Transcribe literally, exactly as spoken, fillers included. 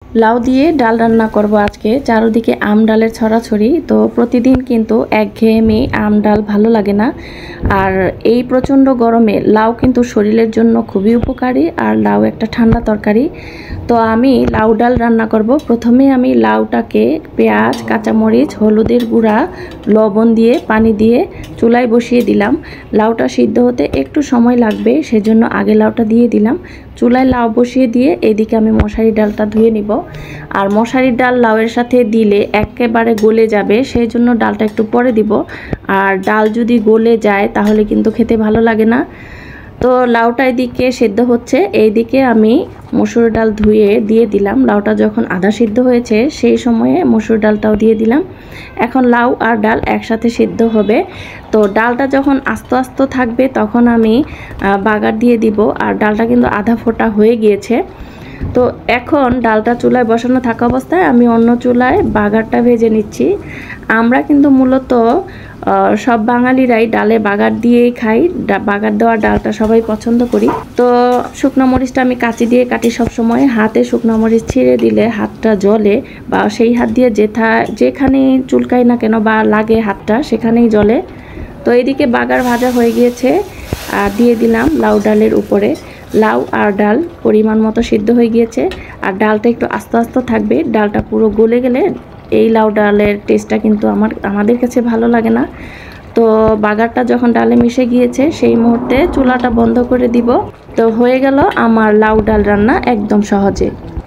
লাউ দিয়ে ডাল রান্না করব আজকে। চারদিকে আম ডালের ছড়াছড়ি, তো প্রতিদিন কিন্তু একঘেয়েমি আম ডাল ভালো লাগে না। আর এই প্রচণ্ড গরমে লাউ কিন্তু শরীরের জন্য খুবই উপকারী, আর লাউ একটা ঠান্ডা তরকারি। তো আমি লাউ ডাল রান্না করব। প্রথমে আমি লাউটাকে পেঁয়াজ, কাঁচামরিচ, হলুদের গুঁড়া, লবণ দিয়ে পানি দিয়ে চুলায় বসিয়ে দিলাম। লাউটা সিদ্ধ হতে একটু সময় লাগবে, সেজন্য আগে লাউটা দিয়ে দিলাম। চুলায় লাউ বসিয়ে দিয়ে এদিকে আমি মশারি ডালটা ধুয়ে নিব। আর মশারির ডাল লাউয়ের সাথে দিলে একেবারে গলে যাবে, সেই জন্য ডালটা একটু পরে দিব। আর ডাল যদি গলে যায় তাহলে কিন্তু খেতে ভালো লাগে না। তো লাউটা এদিকে সেদ্ধ হচ্ছে, এইদিকে আমি মসুর ডাল ধুয়ে দিয়ে দিলাম। লাউটা যখন আধা সিদ্ধ হয়েছে সেই সময়ে মসুর ডালটাও দিয়ে দিলাম। এখন লাউ আর ডাল একসাথে সিদ্ধ হবে। তো ডালটা যখন আস্তে আস্তে থাকবে তখন আমি বাগার দিয়ে দিব। আর ডালটা কিন্তু আধা ফোটা হয়ে গিয়েছে। তো এখন ডালটা চুলায় বসানো থাকা অবস্থায় আমি অন্য চুলায় বাগারটা ভেজে নিচ্ছি। আমরা কিন্তু মূলত সব বাঙালিরাই ডালে বাগার দিয়েই খাই। বাগার দেওয়া ডালটা সবাই পছন্দ করি। তো শুকনো মরিচটা আমি কাঁচি দিয়ে কাটি সব সময়। হাতে শুকনো মরিচ ছিঁড়ে দিলে হাতটা জ্বলে, বা সেই হাত দিয়ে যেথা যেখানেই চুলকাই না কেন বা লাগে হাতটা সেখানেই জ্বলে। তো এইদিকে বাগার ভাজা হয়ে গিয়েছে, আর দিয়ে দিলাম লাউ ডালের উপরে। লাউ আর ডাল পরিমাণ মতো সিদ্ধ হয়ে গিয়েছে, আর ডালটা একটু আস্তে আস্তে থাকবে। ডালটা পুরো গলে গেলে এই লাউ ডালের টেস্টটা কিন্তু আমার আমাদের কাছে ভালো লাগে না। তো বাগারটা যখন ডালে মিশে গিয়েছে সেই মুহূর্তে চুলাটা বন্ধ করে দিব। তো হয়ে গেল আমার লাউ ডাল রান্না একদম সহজে।